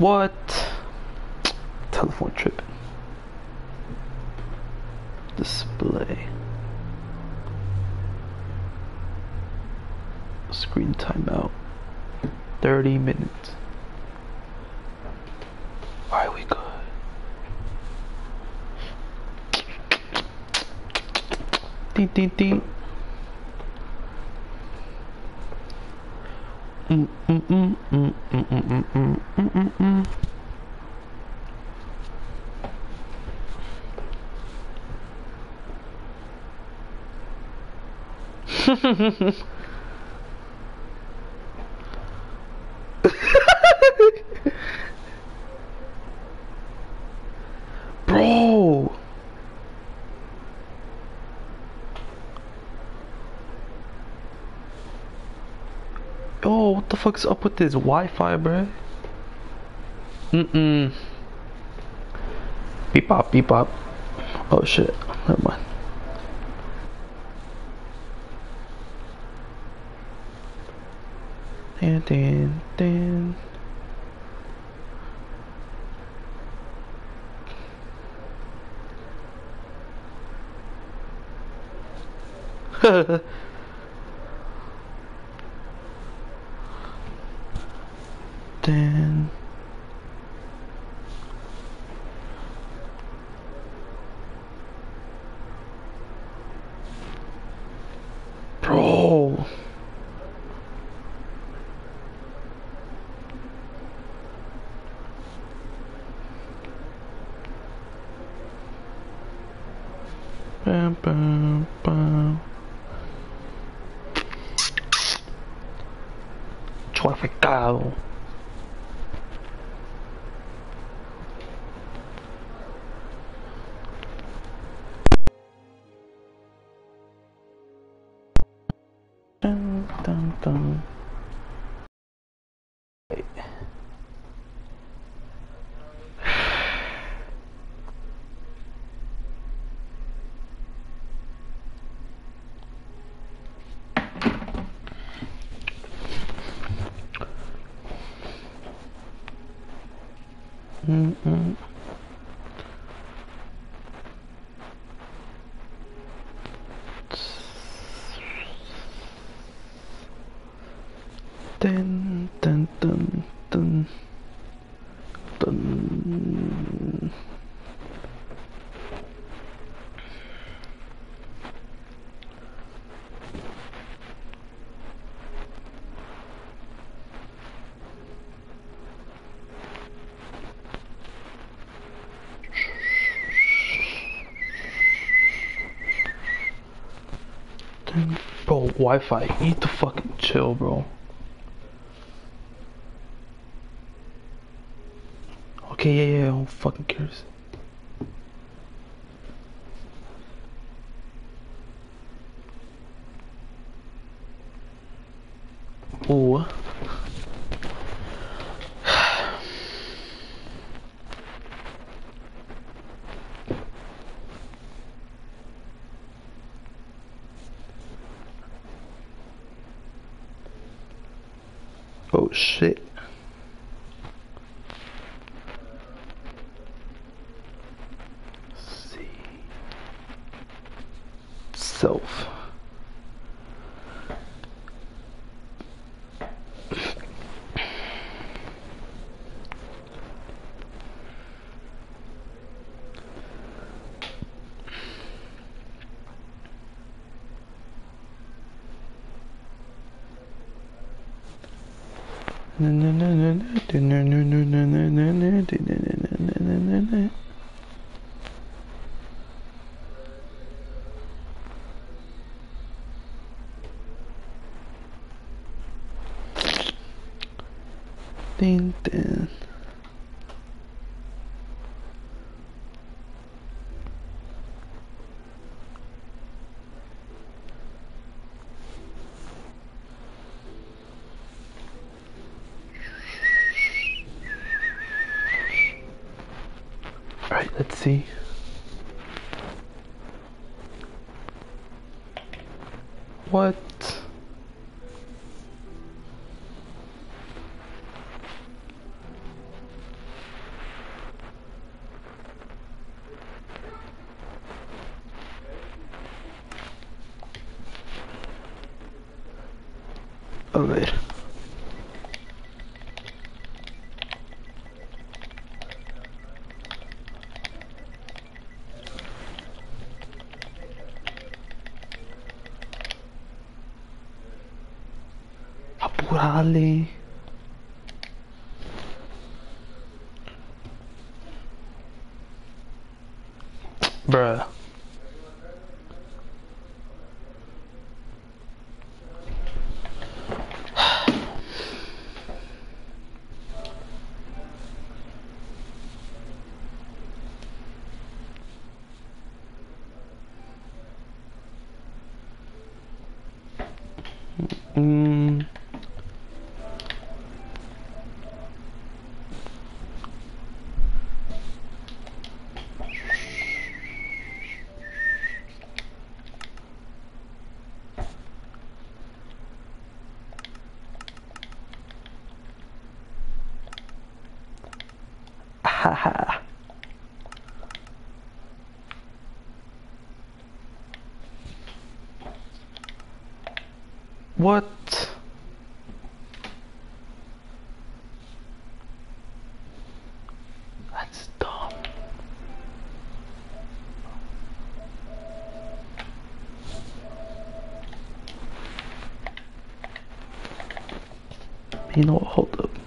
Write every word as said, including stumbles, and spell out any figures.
What? Telephone tripping. Display. Screen timeout. thirty minutes. Alright, we good. Ding ding ding. Mm mm mm mm mm mm mm mm mm mm. Bro. Yo, what the fuck's up with this Wi-Fi, bro? Mm-mm. Beep bop, beep bop. Oh shit, never mind. Dan, dan, dan. Dan. Bro. Bam, bam, bam. Traficado. Dun, dun, dun. Mm-mm. Dun, dun, dun, dun, dun. Dun. Bro, Wi-Fi, you need to fucking chill, bro. Okay, yeah, yeah, who fucking cares? Ooh. Oh shit. Let's see. Self. Ding, ding. Alright, let's see. What? elevator. Apurale. Bruh. Mm. Haha. What? That's dumb. You know what? Hold up.